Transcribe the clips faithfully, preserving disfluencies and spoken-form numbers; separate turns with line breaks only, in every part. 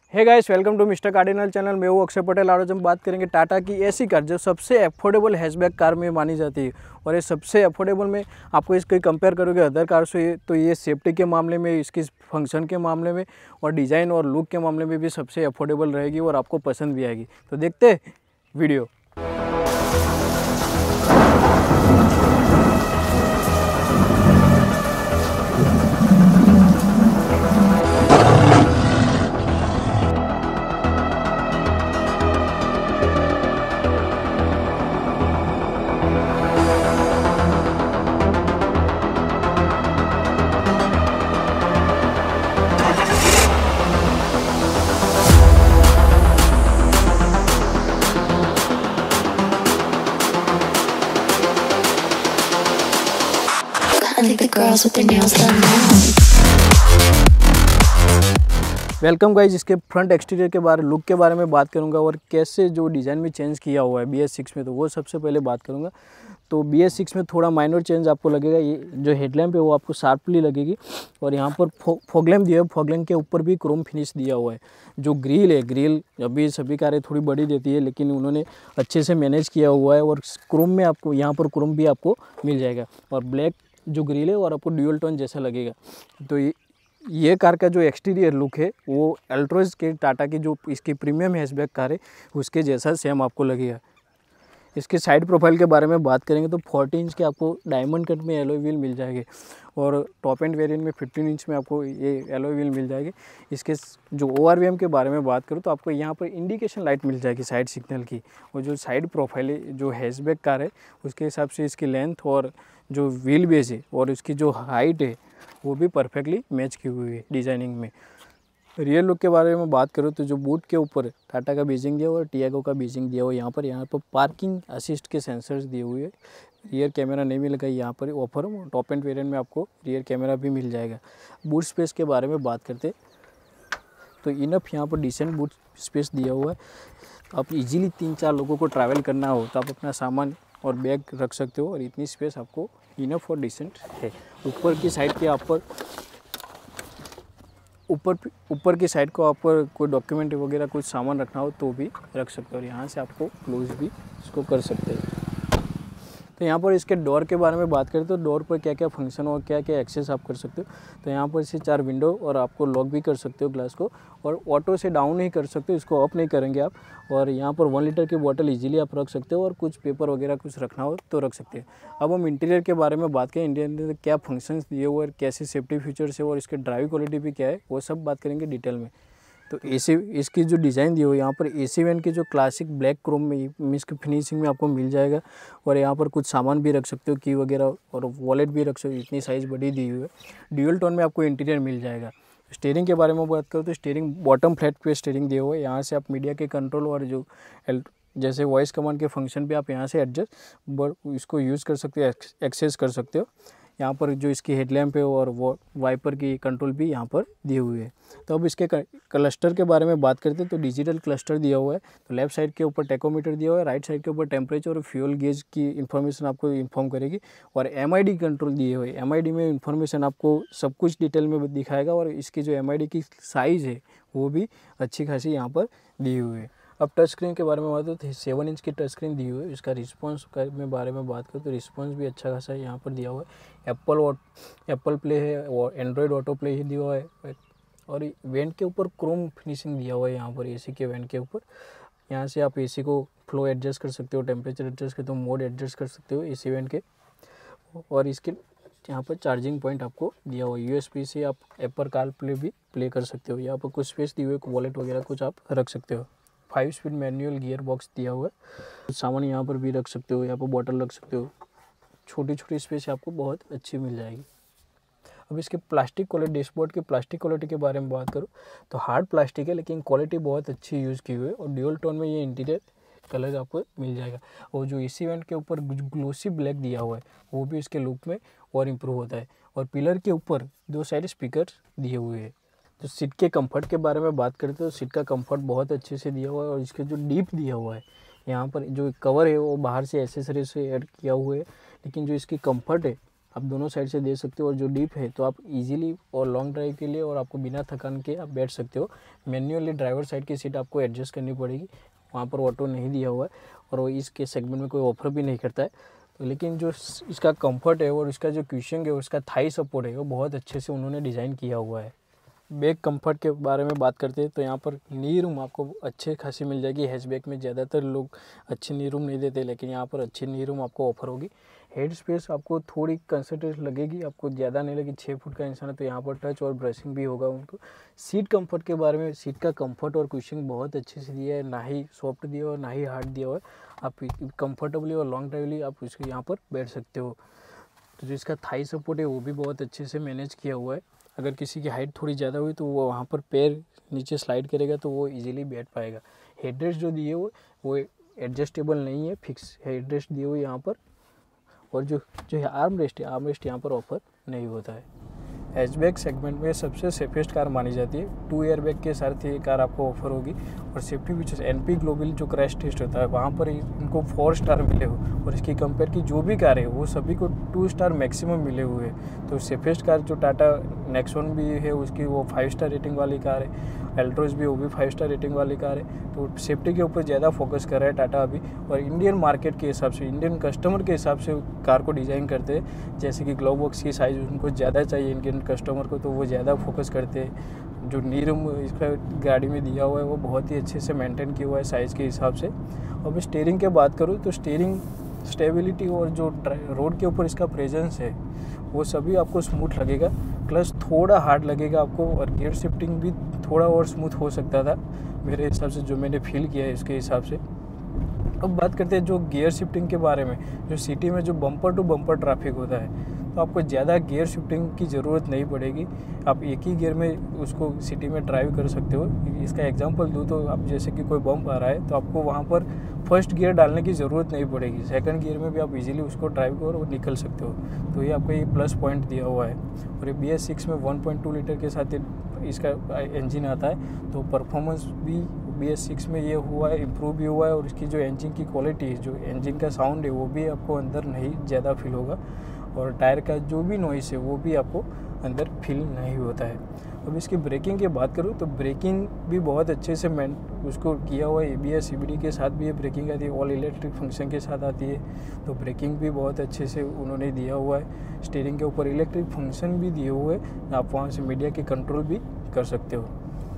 Hey guys, welcome to mister cardinal channel. मैं हूँ अक्षय पटेल। आज हम बात करेंगे टाटा की ऐसी कार जो सबसे अफोर्डेबल हैचबैक कार में मानी जाती है। और ये सबसे अफोर्डेबल में आपको इसके कंपेयर करोगे अदर कार से तो ये सेफ्टी के मामले में, इसकी फंक्शन के मामले में और डिज़ाइन और लुक के मामले में भी सबसे अफोर्डेबल रहेगी और आपको पसंद भी आएगी। तो देखते हैं video.
I think the girls with their nails done now.
Welcome guys. इसके फ्रंट एक्सटीरियर के बारे लुक के बारे में बात करूंगा और कैसे जो डिज़ाइन में चेंज किया हुआ है बी एस सिक्स में, तो वो सबसे पहले बात करूंगा। तो बी एस सिक्स में थोड़ा माइनर चेंज आपको लगेगा। ये जो हेडलैम्प है वो आपको शार्पली लगेगी और यहाँ पर फो, फॉगलैम्प दिया है। फॉगलैम्प के ऊपर भी क्रोम फिनिश दिया हुआ है। जो ग्रिल है, ग्रिल अभी सभी कारें थोड़ी बड़ी देती है लेकिन उन्होंने अच्छे से मैनेज किया हुआ है और क्रोम में आपको यहाँ पर क्रोम भी आपको मिल जाएगा और ब्लैक जो ग्रिल है और आपको ड्यूल टोन जैसा लगेगा। तो ये ये कार का जो एक्सटीरियर लुक है वो अल्ट्रोज के टाटा की जो इसकी प्रीमियम हैचबैक कार है उसके जैसा सेम आपको लगेगा। इसके साइड प्रोफाइल के बारे में बात करेंगे तो फोर्टी इंच के आपको डायमंड कट में एलॉय व्हील मिल जाएंगे और टॉप एंड वेरिएंट में फिफ्टीन इंच में आपको ये एलॉय व्हील मिल जाएगी। इसके जो ओ आर वी एम के बारे में बात करूँ तो आपको यहाँ पर इंडिकेशन लाइट मिल जाएगी साइड सिग्नल की। और जो साइड प्रोफाइल है जो हैचबैक कार है उसके हिसाब से इसकी लेंथ और जो व्हील बेस है और इसकी जो हाइट है वो भी परफेक्टली मैच की हुई है डिज़ाइनिंग में। रियर लुक के बारे में बात करूँ तो जो बूट के ऊपर टाटा का बेजिंग दिया हुआ है और टियागो का बेजिंग दिया हुआ है। यहाँ पर यहाँ पर पार्किंग असिस्ट के सेंसर्स दिए हुए हैं। रियर कैमरा नहीं मिलेगा यहाँ पर ऑफर। टॉप एंड वेरिएंट में आपको रियर कैमरा भी मिल जाएगा। बूट स्पेस के बारे में बात करते तो इनफ यहाँ पर डिसेंट बूट स्पेस दिया हुआ है। आप इजीली तीन चार लोगों को ट्रैवल करना हो तो आप अपना सामान और बैग रख सकते हो और इतनी स्पेस आपको इनफ और डिसेंट है। ऊपर की साइड के आप पर ऊपर ऊपर की साइड को आप पर कोई डॉक्यूमेंट वगैरह कुछ सामान रखना हो तो भी रख सकते हो और यहाँ से आपको क्लोज भी इसको कर सकते हैं। तो यहाँ पर इसके डोर के बारे में बात करें तो डोर पर क्या क्या फंक्शन और क्या क्या एक्सेस आप कर सकते हो। तो यहाँ पर से चार विंडो और आपको लॉक भी कर सकते हो ग्लास को और ऑटो से डाउन नहीं कर सकते, इसको अप नहीं करेंगे आप। और यहाँ पर वन लीटर की बोतल इजीली आप रख सकते हो और कुछ पेपर वगैरह कुछ रखना हो तो रख सकते हैं। अब हम इंटीरियर के बारे में बात करें, इंटीरियर में क्या फंक्शंस दिए हुए और कैसे सेफ्टी फीचर्स है और इसके ड्राइव क्वालिटी भी क्या है वो सब बात करेंगे डिटेल में। तो एसी इसकी जो डिज़ाइन दी हो यहाँ पर एसी वैन की जो क्लासिक ब्लैक क्रोम में इसकी फिनिशिंग में आपको मिल जाएगा और यहाँ पर कुछ सामान भी रख सकते हो, की वगैरह और वॉलेट भी रख सकते हो। इतनी साइज़ बड़ी दी हुई है। ड्यूल टोन में आपको इंटीरियर मिल जाएगा। स्टीयरिंग के बारे में बात करो तो स्टीयरिंग बॉटम फ्लैट पे स्टीयरिंग दिया हुआ है। यहाँ से आप मीडिया के कंट्रोल और जो जैसे वॉइस कमांड के फंक्शन भी आप यहाँ से एडजस्ट इसको यूज़ कर सकते हो, एक्सेस कर सकते हो। यहाँ पर जो इसकी हेडलैम्प है और वो वाइपर की कंट्रोल भी यहाँ पर दिए हुए हैं। तो अब इसके क्लस्टर के बारे में बात करते हैं तो डिजिटल क्लस्टर दिया हुआ है। तो लेफ्ट साइड के ऊपर टेकोमीटर दिया हुआ है, राइट साइड के ऊपर टेम्परेचर और फ्यूल गेज की इन्फॉर्मेशन आपको इन्फॉर्म करेगी और एम आई डी कंट्रोल दिए हुए। एम आई डी में इन्फॉर्मेशन आपको सब कुछ डिटेल में दिखाएगा और इसकी जो एम आई डी की साइज़ है वो भी अच्छी खासी यहाँ पर दी हुई है। अब टच स्क्रीन के बारे में बात करें तो सेवन इंच की टच स्क्रीन दी हुई है। इसका रिस्पॉन्स में बारे में बात करें तो रिस्पॉन्स भी अच्छा खासा यहाँ पर दिया हुआ है। एप्पल और एप्पल प्ले है और एंड्रॉयड ऑटो प्ले ही दिया हुआ है और वेंट के ऊपर क्रोम फिनिशिंग दिया हुआ है। यहाँ पर एसी के वेंट के ऊपर यहाँ से आप एसी को फ्लो एडजस्ट कर सकते हो, टेम्परेचर एडजस्ट करते हो, मोड एडजस्ट कर सकते हो एसी वेंट के। और इसके यहाँ पर चार्जिंग पॉइंट आपको दिया हुआ है। यूएसबी से आप एप्पल कार प्ले भी प्ले कर सकते हो। यहाँ पर कुछ स्पेस दी हुई है, वॉलेट वगैरह कुछ आप रख सकते हो। Five speed manual gear box दिया हुआ है। सामान यहाँ पर भी रख सकते हो, यहाँ पर बॉटल रख सकते हो। छोटी छोटी स्पेस आपको बहुत अच्छी मिल जाएगी। अब इसके प्लास्टिक क्वालिटी, डैशबोर्ड के प्लास्टिक क्वालिटी के बारे में बात करूँ तो हार्ड प्लास्टिक है लेकिन क्वालिटी बहुत अच्छी यूज़ की हुई है और ड्यूल टोन में ये इंटीरियर कलर आपको मिल जाएगा। और जो एसी वेंट के ऊपर ग्लोसी ब्लैक दिया हुआ है वो भी इसके लुक में और इम्प्रूव होता है। और पिलर के ऊपर दो साइड स्पीकर दिए हुए हैं। तो सीट के कंफर्ट के बारे में बात करते हैं तो सीट का कंफर्ट बहुत अच्छे से दिया हुआ है और इसके जो डीप दिया हुआ है यहाँ पर जो कवर है वो बाहर से एसेसरीज से ऐड किया हुआ है लेकिन जो इसकी कंफर्ट है आप दोनों साइड से दे सकते हो, और जो डीप है तो आप इजीली और लॉन्ग ड्राइव के लिए और आपको बिना थकान के आप बैठ सकते हो। मैन्युअली ड्राइवर साइड की सीट आपको एडजस्ट करनी पड़ेगी, वहाँ पर ऑटो नहीं दिया हुआ है और वो इसके सेगमेंट में कोई ऑफर भी नहीं करता है। तो लेकिन जो इसका कंफर्ट है और इसका जो क्यूशिंग है, उसका थाई सपोर्ट है, वो बहुत अच्छे से उन्होंने डिज़ाइन किया हुआ है। बैक कंफर्ट के बारे में बात करते हैं तो यहाँ पर नी रूम आपको अच्छे खासी मिल जाएगी। हैचबैक में ज़्यादातर लोग अच्छी नी रूम नहीं देते, लेकिन यहाँ पर अच्छी नी रूम आपको ऑफर होगी। हेड स्पेस आपको थोड़ी कंसर्टेड लगेगी, आपको ज़्यादा नहीं लगी। छः फुट का इंसान है तो यहाँ पर टच और ब्रशिंग भी होगा उनको। सीट कंफर्ट के बारे में, सीट का कंफर्ट और कुशिंग बहुत अच्छे से दिया है, ना ही सॉफ्ट दिया हुआ ना ही हार्ड दिया हुआ है। आप कंफर्टेबली और लॉन्ग ड्राइवली आप उसके यहाँ पर बैठ सकते हो। तो जो इसका थाई सपोर्ट है वो भी बहुत अच्छे से मैनेज किया हुआ है। अगर किसी की हाइट थोड़ी ज़्यादा हुई तो वो वहाँ पर पैर नीचे स्लाइड करेगा तो वो इजीली बैठ पाएगा। हेडरेस्ट जो दिए हुए वो एडजस्टेबल नहीं है, फिक्स हेडरेस्ट दिए हुए यहाँ पर। और जो जो आर्म रेस्ट है, आर्म रेस्ट यहाँ पर ऑफर नहीं होता है। हैचबैक सेगमेंट में सबसे सेफेस्ट कार मानी जाती है। टू ईयर बैग के साथ ये कार आपको ऑफर होगी। और सेफ्टी फीचर्स एनपी ग्लोबल जो क्रैश टेस्ट होता है वहाँ पर इनको फोर स्टार मिले हो, और इसकी कंपेयर की जो भी कार है वो सभी को टू स्टार मैक्सिमम मिले हुए हैं। तो सेफेस्ट कार जो टाटा नेक्सॉन भी है उसकी वो फाइव स्टार रेटिंग वाली कार है। एल्ट्रोज भी वो भी फाइव स्टार रेटिंग वाली कार है। तो सेफ्टी के ऊपर ज़्यादा फोकस कर रहा है टाटा अभी, और इंडियन मार्केट के हिसाब से, इंडियन कस्टमर के हिसाब से कार को डिज़ाइन करते हैं। जैसे कि ग्लोव बॉक्स की साइज़ उनको ज़्यादा चाहिए इंडियन कस्टमर को, तो वो ज़्यादा फोकस करते हैं। जो नी रूम इसका गाड़ी में दिया हुआ है वो बहुत ही अच्छे से मेंटेन किया हुआ है साइज़ के हिसाब से। अब स्टीयरिंग की बात करूँ तो स्टीयरिंग स्टेबिलिटी और जो रोड के ऊपर इसका प्रेजेंस है वो सभी आपको स्मूथ लगेगा। क्लच थोड़ा हार्ड लगेगा आपको, और गियर शिफ्टिंग भी थोड़ा और स्मूथ हो सकता था मेरे हिसाब से, जो मैंने फील किया है इसके हिसाब से। अब बात करते हैं जो गियर शिफ्टिंग के बारे में। जो सिटी में जो बम्पर टू बम्पर ट्रैफिक होता है तो आपको ज़्यादा गियर शिफ्टिंग की ज़रूरत नहीं पड़ेगी। आप एक ही गियर में उसको सिटी में ड्राइव कर सकते हो। इसका एग्जांपल दूँ तो आप जैसे कि कोई बम्प आ रहा है तो आपको वहाँ पर फर्स्ट गियर डालने की ज़रूरत नहीं पड़ेगी। सेकंड गियर में भी आप इजीली उसको ड्राइव करो और निकल सकते हो। तो ये आपको ये प्लस पॉइंट दिया हुआ है। और ये बी एस सिक्स में वन पॉइंट टू लीटर के साथ इसका इंजन आता है, तो परफॉर्मेंस भी बी एस सिक्स में ये हुआ है, इम्प्रूव भी हुआ है। और इसकी जो इंजन की क्वालिटी है, जो इंजन का साउंड है वो भी आपको अंदर नहीं ज़्यादा फील होगा, और टायर का जो भी नॉइस है वो भी आपको अंदर फील नहीं होता है। अब इसकी ब्रेकिंग की बात करूँ तो ब्रेकिंग भी बहुत अच्छे से मैं उसको किया हुआ है। A B S C B D के साथ भी ये ब्रेकिंग आती है, ऑल इलेक्ट्रिक फंक्शन के साथ आती है, तो ब्रेकिंग भी बहुत अच्छे से उन्होंने दिया हुआ है। स्टीयरिंग के ऊपर इलेक्ट्रिक फंक्शन भी दिए हुए हैं, आप वहाँ से मीडिया की कंट्रोल भी कर सकते हो।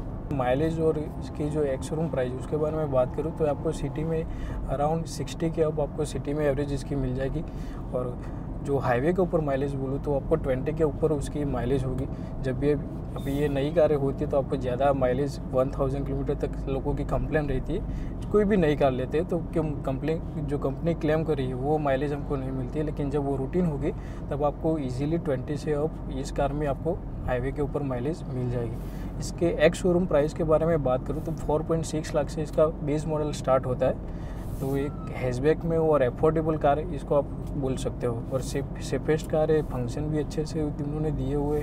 माइलेज और इसकी जो एक्स शोरूम प्राइस उसके बारे में बात करूँ तो आपको सिटी में अराउंड सिक्सटी के अब आपको सिटी में एवरेज इसकी मिल जाएगी। और जो हाईवे के ऊपर माइलेज बोलूँ तो आपको ट्वेंटी के ऊपर उसकी माइलेज होगी। जब ये अभी ये नई कारें होती है तो आपको ज़्यादा माइलेज वन थाउजेंड किलोमीटर तक लोगों की कंप्लेन रहती है। कोई भी नई कार लेते हैं तो क्यों कंप्लेन जो कंपनी क्लेम कर रही है वो माइलेज हमको नहीं मिलती है, लेकिन जब वो रूटीन होगी तब आपको इजीली ट्वेंटी से अब इस कार में आपको हाईवे के ऊपर माइलेज मिल जाएगी। इसके एक्स शोरूम प्राइस के बारे में बात करूँ तो फोर पॉइंट सिक्स लाख से इसका बेस मॉडल स्टार्ट होता है। तो एक हैचबैक में और एफोर्डेबल कार है इसको आप बोल सकते हो, और सेफ सेफेस्ट कार है। फंक्शन भी अच्छे से उन्होंने दिए हुए,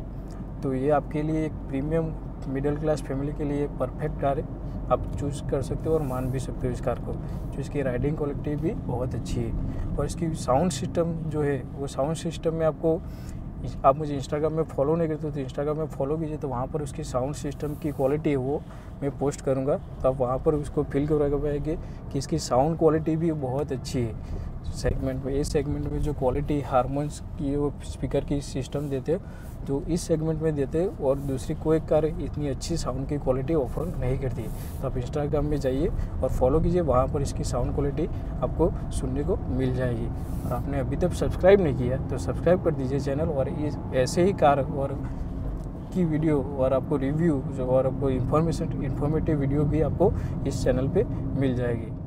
तो ये आपके लिए एक प्रीमियम मिडिल क्लास फैमिली के लिए परफेक्ट कार है। आप चूज़ कर सकते हो और मान भी सकते हो इस कार को। जो इसकी राइडिंग क्वालिटी भी बहुत अच्छी है, और इसकी साउंड सिस्टम जो है वो साउंड सिस्टम में आपको, आप मुझे इंस्टाग्राम में फॉलो नहीं करते तो इंस्टाग्राम में फॉलो कीजिए, तो वहाँ पर उसकी साउंड सिस्टम की क्वालिटी है वो मैं पोस्ट करूँगा, तो आप वहाँ पर उसको फील कर पाएंगे कि इसकी साउंड क्वालिटी भी बहुत अच्छी है। सेगमेंट में इस सेगमेंट में जो क्वालिटी हारमोन्स की वो स्पीकर की सिस्टम देते हैं जो इस सेगमेंट में देते हैं, और दूसरी कोई कार इतनी अच्छी साउंड की क्वालिटी ऑफर नहीं करती है। तो आप इंस्टाग्राम में जाइए और फॉलो कीजिए, वहाँ पर इसकी साउंड क्वालिटी आपको सुनने को मिल जाएगी। और आपने अभी तक सब्सक्राइब नहीं किया तो सब्सक्राइब कर दीजिए चैनल, और इस ऐसे ही कार और की वीडियो और आपको रिव्यू और आपको इन्फॉर्मेशन इन्फॉर्मेटिव वीडियो भी आपको इस चैनल पे मिल जाएगी।